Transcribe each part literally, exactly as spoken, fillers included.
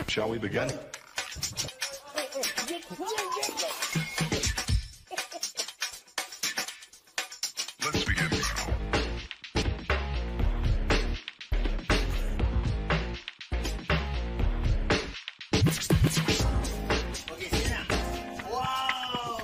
Shall we begin? Let's begin now. Okay, sit down. Wow!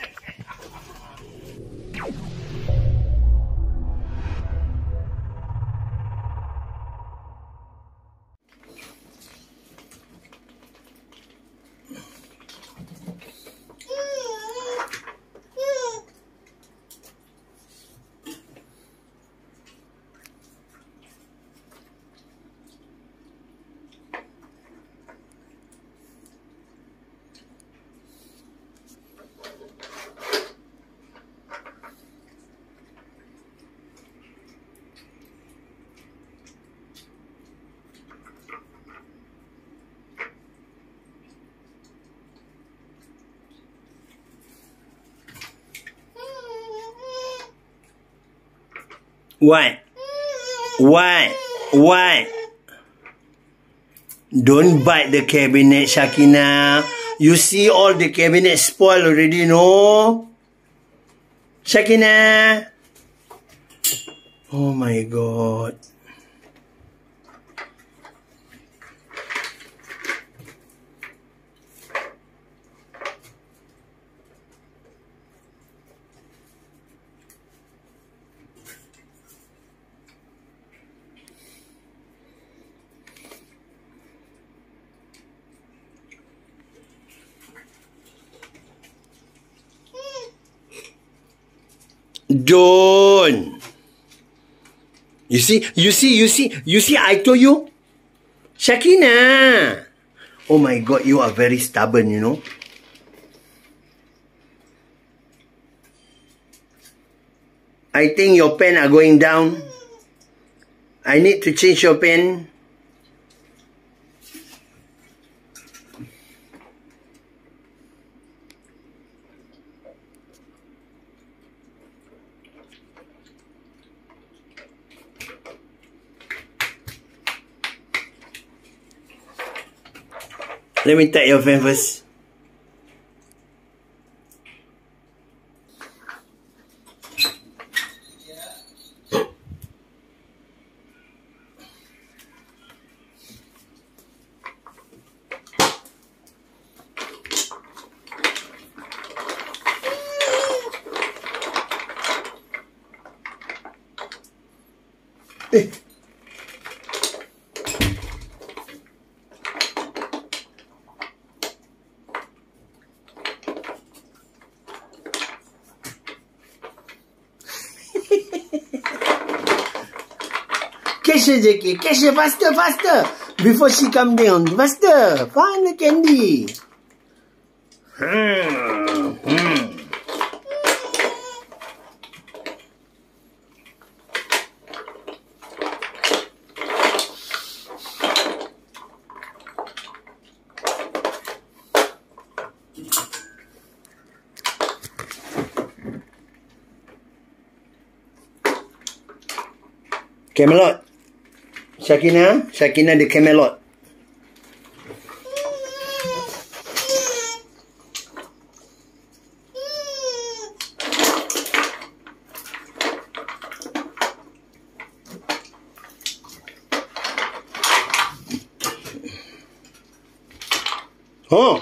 What? What? What? Don't bite the cabinet, Shakina. You see all the cabinet spoiled already, no? Shakina. Oh my God. Don't. You see, you see, you see, you see, I told you. Shakina. Oh my God, you are very stubborn, you know. I think your pen are going down. I need to change your pen. Let me tap your fan first. Eh. Catch her, Jackie. Catch her faster, faster. Before she come down. Faster. Find the candy. Hmm. Hmm. Camelot. Shakina, Shakina the Camelot. Oh.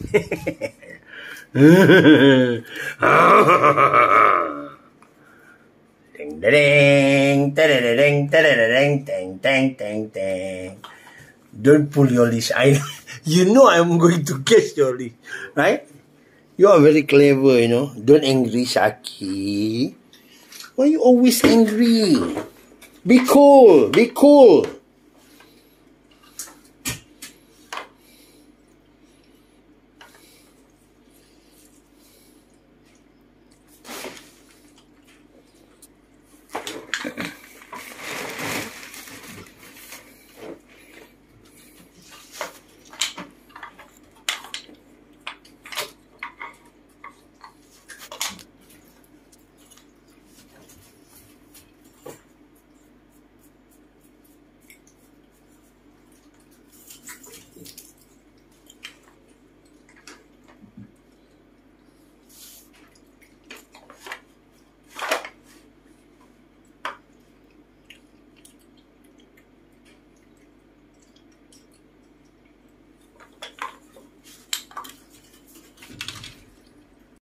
Ding ding, ding, ding, ding, ding, ding, ding, ding. Don't pull your leash. I, you know I'm going to catch your leash, right? You are very clever, you know. Don't angry, Shaki. Why are you always angry? Be cool, be cool.